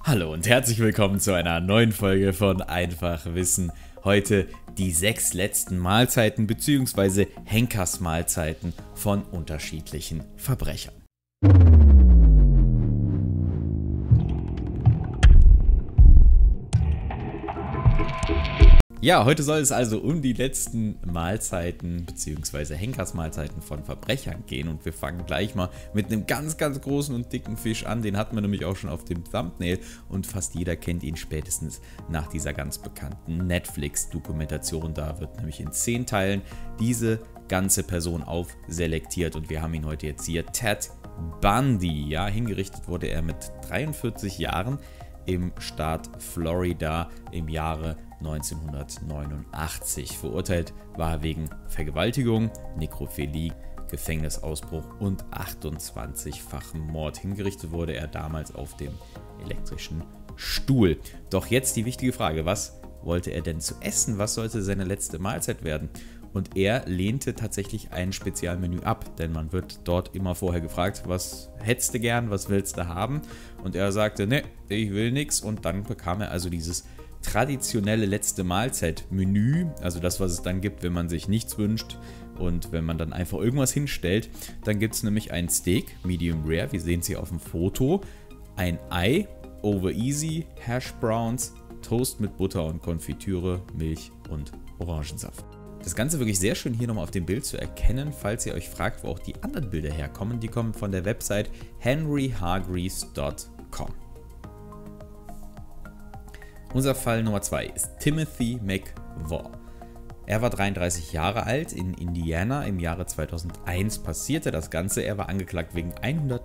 Hallo und herzlich willkommen zu einer neuen Folge von Einfach Wissen. Heute die 6 letzten Mahlzeiten bzw. Henkersmahlzeiten von unterschiedlichen Verbrechern. Ja, heute soll es also um die letzten Mahlzeiten bzw. Henkersmahlzeiten von Verbrechern gehen und wir fangen gleich mal mit einem ganz großen und dicken Fisch an. Den hatten wir nämlich auch schon auf dem Thumbnail und fast jeder kennt ihn spätestens nach dieser ganz bekannten Netflix-Dokumentation. Da wird nämlich in 10 Teilen diese ganze Person aufselektiert und wir haben ihn heute jetzt hier. Ted Bundy, ja, hingerichtet wurde er mit 43 Jahren im Staat Florida im Jahre 1989. Verurteilt war er wegen Vergewaltigung, Nekrophilie, Gefängnisausbruch und 28-fachen Mord. Hingerichtet wurde er damals auf dem elektrischen Stuhl. Doch jetzt die wichtige Frage, was wollte er denn zu essen? Was sollte seine letzte Mahlzeit werden? Und er lehnte tatsächlich ein Spezialmenü ab, denn man wird dort immer vorher gefragt, was hättest du gern, was willst du haben? Und er sagte, ne, ich will nichts. Und dann bekam er also dieses traditionelle letzte Mahlzeit-Menü, also das, was es dann gibt, wenn man sich nichts wünscht und wenn man dann einfach irgendwas hinstellt. Dann gibt es nämlich ein Steak, Medium Rare, wir sehen es hier auf dem Foto, ein Ei, Over Easy, Hash Browns, Toast mit Butter und Konfitüre, Milch und Orangensaft. Das Ganze wirklich sehr schön hier nochmal auf dem Bild zu erkennen, falls ihr euch fragt, wo auch die anderen Bilder herkommen. Die kommen von der Website henryhargreaves.com. Unser Fall Nummer 2 ist Timothy McVaugh. Er war 33 Jahre alt, in Indiana im Jahre 2001 passierte das Ganze. Er war angeklagt wegen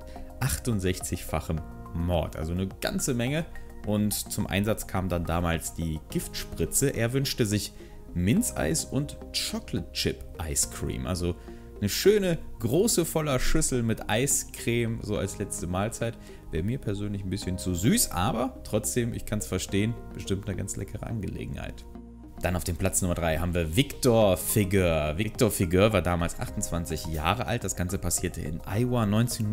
168-fachem Mord, also eine ganze Menge. Und zum Einsatz kam dann damals die Giftspritze. Er wünschte sich Minzeis und Chocolate Chip Ice Cream, also eine schöne, große, voller Schüssel mit Eiscreme, so als letzte Mahlzeit. Wäre mir persönlich ein bisschen zu süß, aber trotzdem, ich kann es verstehen, bestimmt eine ganz leckere Angelegenheit. Dann auf dem Platz Nummer 3 haben wir Victor Figuer. Victor Figuer war damals 28 Jahre alt. Das Ganze passierte in Iowa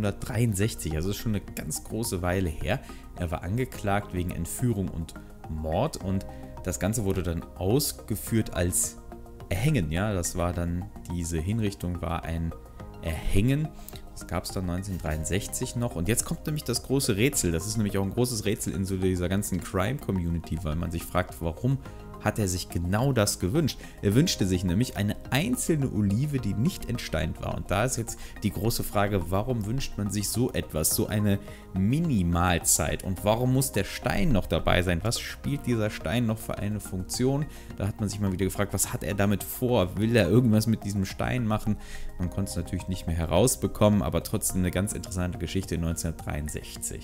1963, also ist schon eine ganz große Weile her. Er war angeklagt wegen Entführung und Mord und das Ganze wurde dann ausgeführt als Erhängen, ja, das war dann, diese Hinrichtung war ein Erhängen, das gab es dann 1963 noch und jetzt kommt nämlich das große Rätsel, das ist nämlich auch ein großes Rätsel in so dieser ganzen Crime-Community, weil man sich fragt, warum hat er sich genau das gewünscht. Er wünschte sich nämlich eine einzelne Olive, die nicht entsteint war. Und da ist jetzt die große Frage, warum wünscht man sich so etwas, so eine Minimalzeit? Und warum muss der Stein noch dabei sein? Was spielt dieser Stein noch für eine Funktion? Da hat man sich mal wieder gefragt, was hat er damit vor? Will er irgendwas mit diesem Stein machen? Man konnte es natürlich nicht mehr herausbekommen, aber trotzdem eine ganz interessante Geschichte 1963.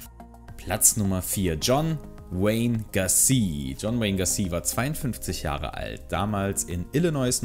Platz Nummer 4, John Wayne Gacy. John Wayne Gacy war 52 Jahre alt, damals in Illinois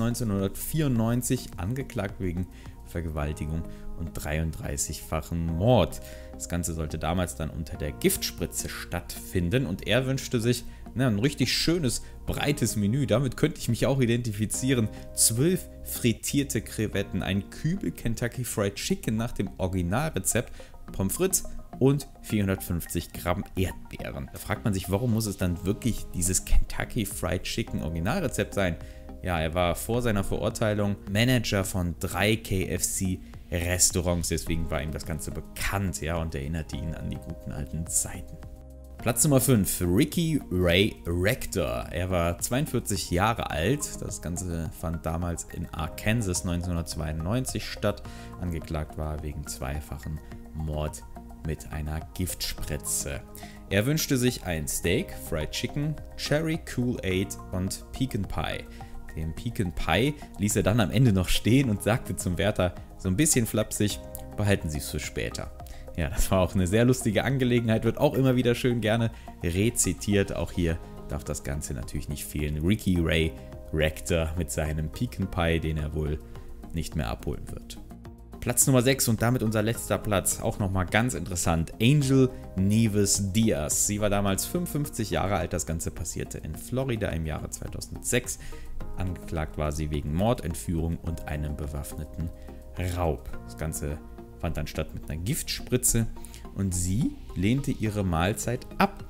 1994 angeklagt wegen Vergewaltigung und 33-fachen Mord. Das Ganze sollte damals dann unter der Giftspritze stattfinden und er wünschte sich ein richtig schönes, breites Menü. Damit könnte ich mich auch identifizieren. 12 frittierte Krevetten, ein Kübel Kentucky Fried Chicken nach dem Originalrezept, Pommes frites und 450 Gramm Erdbeeren. Da fragt man sich, warum muss es dann wirklich dieses Kentucky Fried Chicken Originalrezept sein? Ja, er war vor seiner Verurteilung Manager von 3 KFC-Restaurants, deswegen war ihm das Ganze bekannt, ja, und erinnerte ihn an die guten alten Zeiten. Platz Nummer 5, Ricky Ray Rector. Er war 42 Jahre alt. Das Ganze fand damals in Arkansas 1992 statt. Angeklagt war er wegen zweifachen Mord mit einer Giftspritze. Er wünschte sich ein Steak, Fried Chicken, Cherry Kool-Aid und Pecan Pie. Den Pecan Pie ließ er dann am Ende noch stehen und sagte zum Wärter so ein bisschen flapsig, behalten Sie es für später. Ja, das war auch eine sehr lustige Angelegenheit, wird auch immer wieder schön gerne rezitiert. Auch hier darf das Ganze natürlich nicht fehlen. Ricky Ray Rector mit seinem Pecan Pie, den er wohl nicht mehr abholen wird. Platz Nummer 6 und damit unser letzter Platz, auch nochmal ganz interessant, Angel Nieves Diaz. Sie war damals 55 Jahre alt, das Ganze passierte in Florida im Jahre 2006. Angeklagt war sie wegen Mord, Entführung und einem bewaffneten Raub. Das Ganze fand dann statt mit einer Giftspritze und sie lehnte ihre Mahlzeit ab.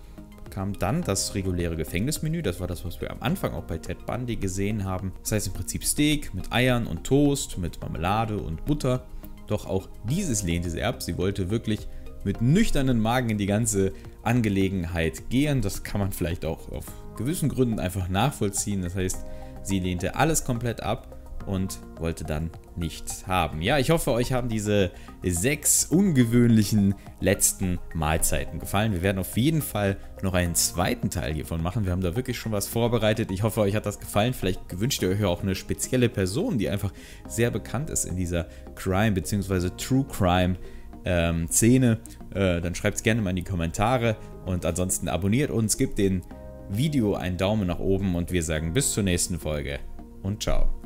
kam dann das reguläre Gefängnismenü. Das war das, was wir am Anfang auch bei Ted Bundy gesehen haben. Das heißt im Prinzip Steak mit Eiern und Toast, mit Marmelade und Butter. Doch auch dieses lehnte sie ab. Sie wollte wirklich mit nüchternen Magen in die ganze Angelegenheit gehen. Das kann man vielleicht auch auf gewissen Gründen einfach nachvollziehen. Das heißt, sie lehnte alles komplett ab und wollte dann nichts haben. Ja, ich hoffe, euch haben diese 6 ungewöhnlichen letzten Mahlzeiten gefallen. Wir werden auf jeden Fall noch einen zweiten Teil hiervon machen. Wir haben da wirklich schon was vorbereitet. Ich hoffe, euch hat das gefallen. Vielleicht gewünscht ihr euch auch eine spezielle Person, die einfach sehr bekannt ist in dieser Crime- bzw. True Crime Szene. Dann schreibt es gerne mal in die Kommentare und ansonsten abonniert uns, gebt dem Video einen Daumen nach oben und wir sagen bis zur nächsten Folge und ciao.